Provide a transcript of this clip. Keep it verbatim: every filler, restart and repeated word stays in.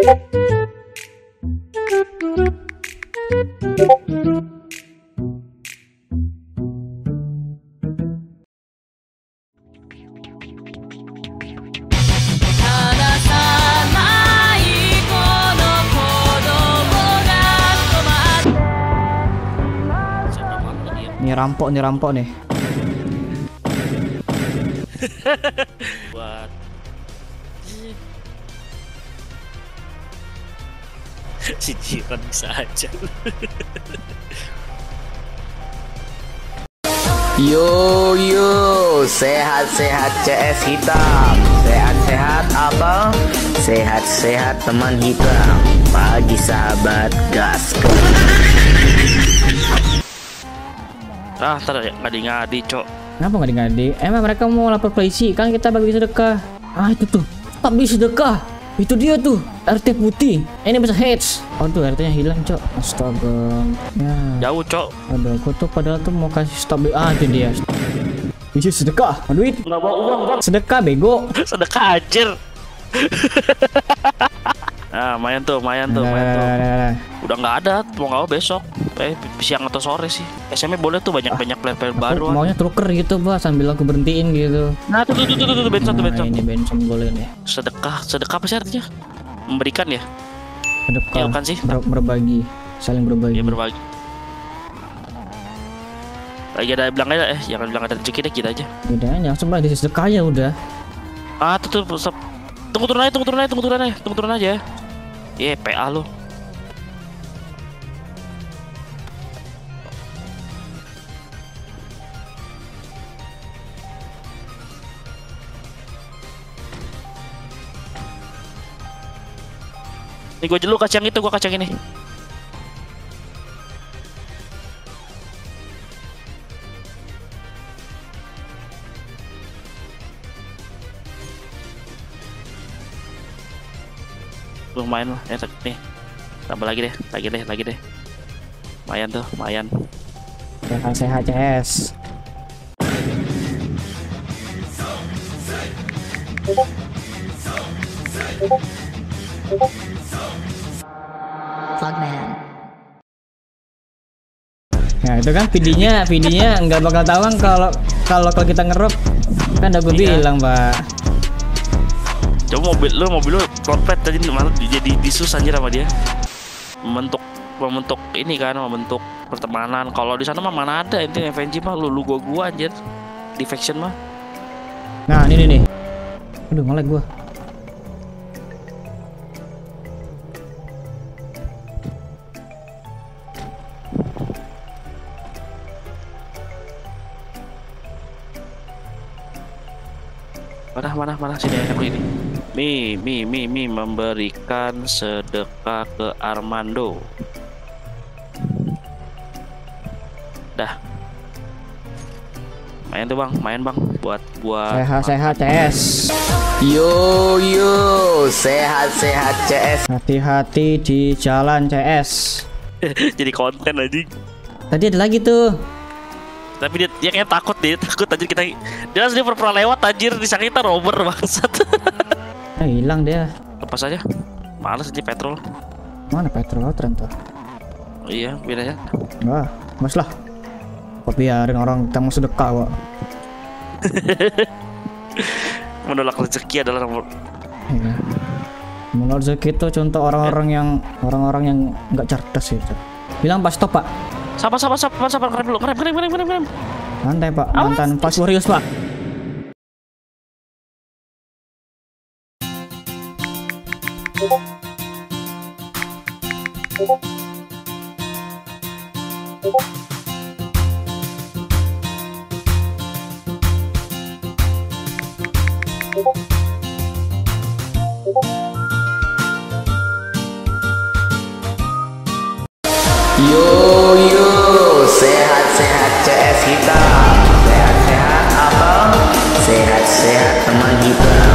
Ini rampok nih rampok nih. Buat si Jiran bisa aja. Yo yo, sehat-sehat C S hitam, sehat-sehat abang, sehat-sehat teman hitam. Pagi sahabat, gas. Ah, ntar ngadi-ngadi, cok. Kenapa nggak ngadi? Emang mereka mau lapor polisi? Kan kita bagi sedekah. Ah itu tuh, bagi sedekah. Itu dia tuh, R T putih. Ini bisa hits. Oh tuh R T-nya hilang, cok. Astaga. Ya. Jauh, cok. Aduh, aku tuh padahal tuh mau kasih stop. Ah itu dia. Bisa sedekah. Mau duit? Nggak bawa uang, bang. Sedekah bego. Sedekah anjir. Nah, mayan tuh, mayan tuh, mayan tuh. Udah nggak ada, mau nggak mau besok. Eh, siang atau sore sih. S M E boleh tuh banyak-banyak player-player baru. Maunya tuker gitu, Pak, sambil aku berhentiin gitu. Nah, tuh tuh tuh tuh, tuh benson tuh benson. Ini benson boleh nih. Sedekah, sedekah apa sih artinya? Memberikan ya? Sedekah. Ya, bukan sih? Ber berbagi, saling berbagi. Ya berbagi. Lagi ada bilang aja, eh jangan bilang ada rezeki deh, kita aja. Udah, langsung lah di sedekah ya udah. Ah, tuh tuh, stop. Tunggu turun aja, tunggu turun aja, tunggu turun aja, tunggu turun aja. Ye, P A lu. Nih gue jeluk kacang itu, gue kacang ini. Lumayan lah, ya, nih. Tambah lagi deh, lagi deh, lagi deh. Lumayan tuh, lumayan. Sehat-sehat C S. Vlogman. Nah itu kan videonya, videonya nggak bakal tahu kan kalau kalau kalau kita ngerop kan udah gue Iya. bilang, Pak. Coba mobil lu, mobil lu korpet tadi malah jadi disus anjir sama dia. Membentuk, membentuk ini kan, membentuk pertemanan. Kalau di sana mah mana ada, itu F N G mah lu lu gua gua anjir. Di faction mah. Nah ini nih. Aduh ngelag gua. Mana mana mana sini aku ini. Mi mi mi mi memberikan sedekah ke Armando. Dah. Main tuh bang, main bang, buat buat. Sehat-sehat C S. Yo yo, sehat-sehat C S. Hati-hati di jalan C S. Jadi konten aja. Tadi ada lagi tuh. Tapi dia, dia kayaknya takut deh, takut anjir kita. Dia langsung dia pernah lewat anjir, disangka kita robber bangsat. Eh hilang dia. Lepas aja. Males aja petrol. Mana petrol tren tuh? Iya, bedanya. Wah, mas lah. Kok biarin orang kita mau sedekah, Wak. Menolak rezeki adalah nomor. Iya. Menolak rezeki itu contoh orang-orang yang orang-orang yang nggak cerdas itu. Bilang pas stop, Pak. Sabar sabar sabar sabar, ngerem dulu, ngerem ngerem ngerem ngerem. Santai, Pak. Mantan Fast Furious, Pak. Yo yo, sehat-sehat C S hitam, sehat-sehat abang, sehat-sehat teman hitam.